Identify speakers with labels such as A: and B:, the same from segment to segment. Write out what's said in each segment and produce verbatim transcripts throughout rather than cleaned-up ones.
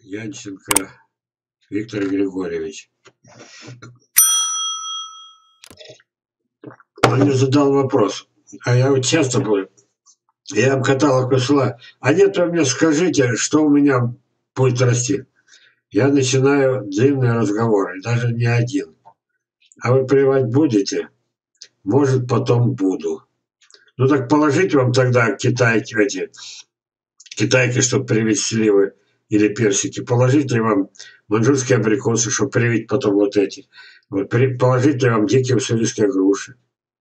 A: Янченко Виктор Григорьевич. Он мне задал вопрос, а я вот часто был, я им каталог посылаю, а нет, вы мне скажите, что у меня будет расти. Я начинаю длинные разговоры, даже не один. А вы прививать будете? Может, потом буду. Ну так положить вам тогда китайки эти, китайки, чтобы привить сливы или персики. Положить ли вам маньчжурские абрикосы, чтобы привить потом вот эти. Вот, положить ли вам дикие уссурийские груши.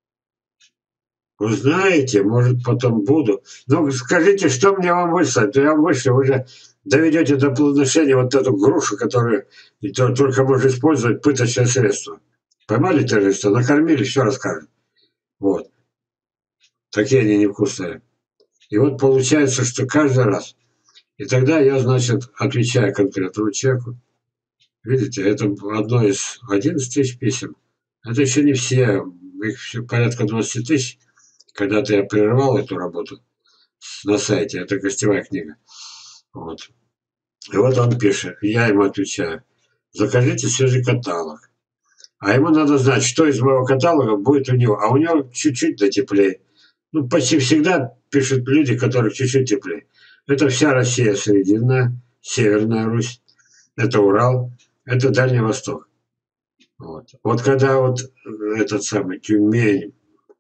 A: Вы знаете, может, потом буду. Ну, скажите, что мне вам выслать? Я вам вышлю, вы же доведете до плодоношения вот эту грушу, которую только можно использовать пыточное средство. Поймали террориста, накормили, все расскажут. Вот. Такие они невкусные. И вот получается, что каждый раз. И тогда я, значит, отвечаю конкретному человеку. Видите, это одно из одиннадцати тысяч писем. Это еще не все. Их порядка двадцати тысяч. Когда-то я прервал эту работу на сайте. Это гостевая книга. Вот. И вот он пишет. Я ему отвечаю. Закажите свежий каталог. А ему надо знать, что из моего каталога будет у него. А у него чуть-чуть да теплее. Ну, почти всегда пишут люди, которых чуть-чуть теплее. Это вся Россия Срединная, Северная Русь. Это Урал. Это Дальний Восток. Вот. Вот когда вот этот самый Тюмень.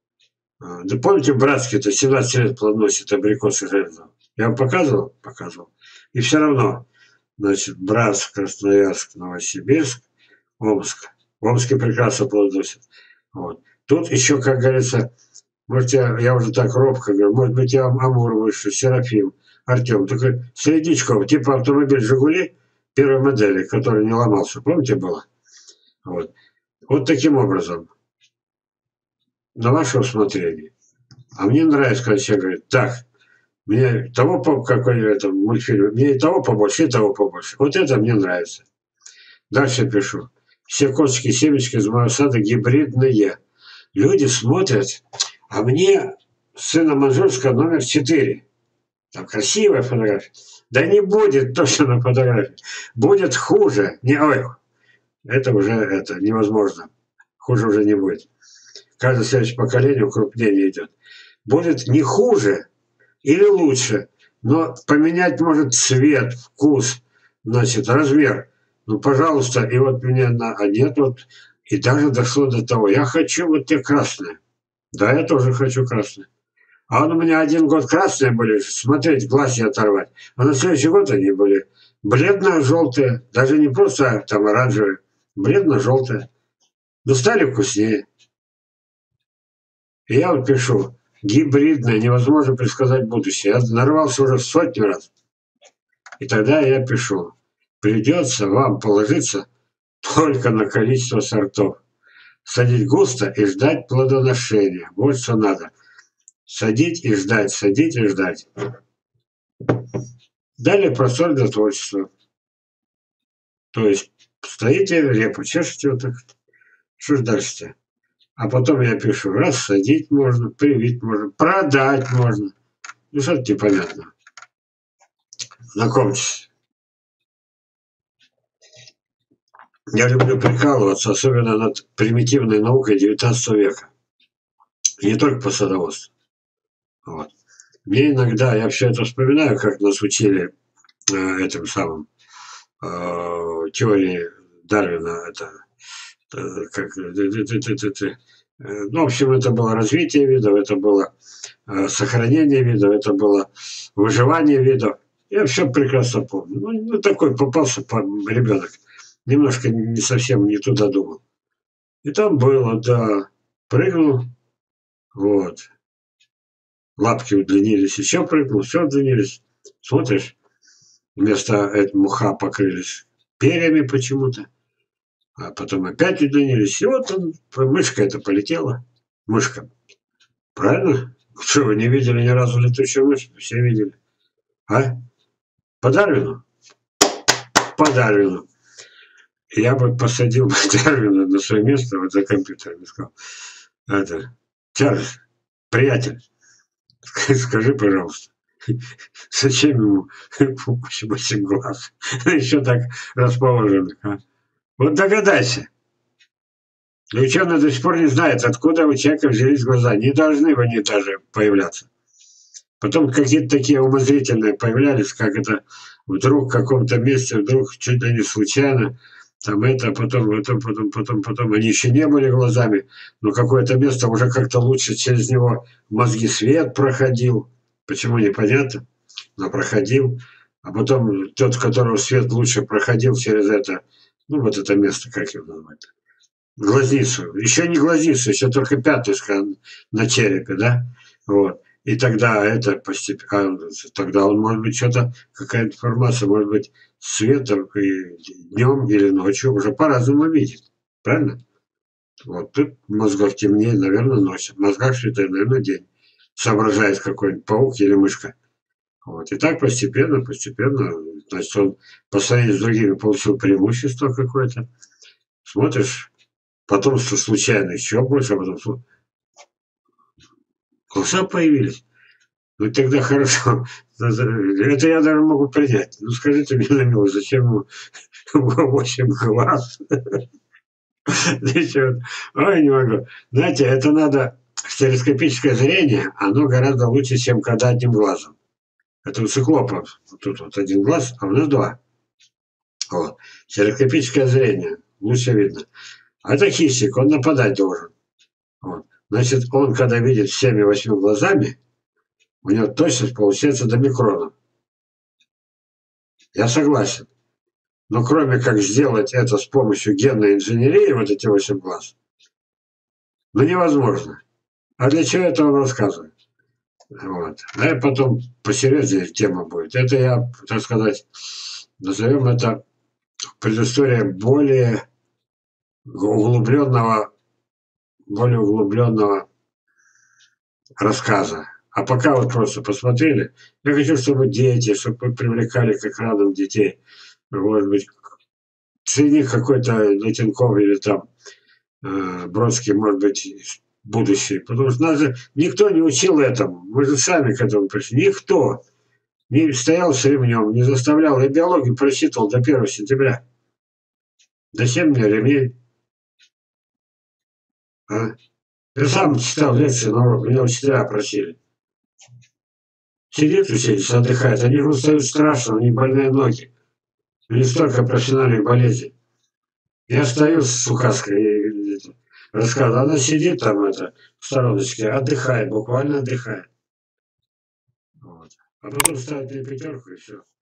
A: Да помните, Братский-то семнадцать лет плодоносит абрикосы железного. Я вам показывал? Показывал. И все равно, значит, Братск, Красноярск, Новосибирск, Омск. В Омске прекрасно плодоносит. Вот. Тут еще, как говорится, может, я, я уже так робко говорю, может быть, я вам Амур выше, Серафим, Артем. Только среднячков, типа автомобиль «Жигули» первой модели, который не ломался. Помните, было? Вот. Вот таким образом. На ваше усмотрение. А мне нравится, когда человек говорит, так, мне того, какой это мультфильм, мне и того побольше, и того побольше. Вот это мне нравится. Дальше пишу. Все косточки, семечки из моего сада гибридные. Люди смотрят, а мне сына Маньчжурского номер четыре. Там красивая фотография. Да не будет точно на фотографии. Будет хуже. Не, ой, это уже это, невозможно. Хуже уже не будет. Каждое следующее поколение укрупнение идет. Будет не хуже или лучше, но поменять может цвет, вкус, значит, размер. Ну, пожалуйста, и вот мне на... А нет, вот, и даже дошло до того, я хочу вот те красные. Да, я тоже хочу красные. А он у меня один год красные были, смотреть, глаз не оторвать. А на следующий год они были бледно-желтые, даже не просто там оранжевые, бледно-желтые. Но стали вкуснее. И я вот пишу, гибридное, невозможно предсказать будущее. Я нарвался уже сотни раз. И тогда я пишу, придется вам положиться только на количество сортов. Садить густо и ждать плодоношения. Вот что надо. Садить и ждать, садить и ждать. Далее простор для творчества. То есть стоите, репу чешете вот так. Что ж дальше-то? А потом я пишу, рассадить можно, привить можно, продать можно. Ну, что-то непонятно. Знакомьтесь. Я люблю прикалываться, особенно над примитивной наукой девятнадцатого века. И не только по садоводству. Вот. Мне иногда, я все это вспоминаю, как нас учили э, этим самым э, теории Дарвина. Это, э, как, ну, в общем, это было развитие видов, это было э, сохранение видов, это было выживание видов. Я все прекрасно помню. Ну, ну такой попался ребенок. Немножко не совсем не туда думал. И там было, да, прыгнул, вот. Лапки удлинились, еще прыгнул, все удлинились. Смотришь, вместо этого муха покрылись перьями почему-то. А потом опять удлинились. И вот он, мышка эта полетела. Мышка. Правильно? Что, вы не видели ни разу летучую мышь? Все видели. А? По Дарвину? По Дарвину. Я бы посадил Дарвина на свое место вот за компьютером и сказал, это, Чарльз, приятель, скажи, пожалуйста, Зачем ему восемь глаз? Еще так расположенных, а? Вот догадайся. И ученые до сих пор не знают, откуда у человека взялись глаза. Не должны в они даже появляться. Потом какие-то такие умозрительные появлялись, как это вдруг в каком-то месте, вдруг чуть ли не случайно, там это, потом, потом, потом, потом, потом. Они еще не были глазами, но какое-то место уже как-то лучше через него мозги свет проходил. Почему, непонятно, но проходил. А потом тот, которого свет лучше проходил через это, ну вот это место, как его назвать, глазницу. Еще не глазницу, еще только пятышко на черепе, да? Вот. И тогда это постепенно, тогда он, может быть, что-то, какая-то информация, может быть, светом и днем или ночью уже по-разному видит. Правильно? Вот тут в мозгах темнее, наверное, ночью. В мозгах светлее, наверное, день. Соображает какой-нибудь паук или мышка. Вот. И так постепенно, постепенно, значит, он по сравнению с другими получил преимущество какое-то. Смотришь, потом случайно еще больше, а потом глаза появились. Ну тогда хорошо. Это я даже могу принять. Ну скажите мне на милость, зачем ему восемь глаз? Ой, не могу. Знаете, это надо, стереоскопическое зрение, оно гораздо лучше, чем когда одним глазом. Это у циклопов. Вот тут вот один глаз, а у нас два. Вот. Стереоскопическое зрение. Лучше видно. А это хищник, он нападать должен. Вот. Значит, он, когда видит всеми восьми глазами, у него точность получается до микрона. Я согласен. Но кроме как сделать это с помощью генной инженерии, вот эти восемь глаз, ну невозможно. А для чего это он рассказывает? Вот. А потом посерьезнее тема будет. Это я, так сказать, назовем это предыстория более углубленного, более углубленного рассказа. А пока вот просто посмотрели, я хочу, чтобы дети, чтобы вы привлекали к экранам детей. Может быть, среди них какой-то Летенков или там э, Бродский, может быть, будущий. Потому что нас же никто не учил этому. Мы же сами к этому пришли. Никто не стоял с ремнем, не заставлял. Я биологию прочитывал до первого сентября. Зачем мне ремень? А? Я сам читал лекции на урок, меня учителя просили. Сидит учитель, отдыхает, они устают страшно, у них больные ноги. У них столько профессиональных болезней. Я стою с указкой и рассказываю, она сидит там это, в стороночке, отдыхает, буквально отдыхает. Вот. А потом ставит мне пятерку и все.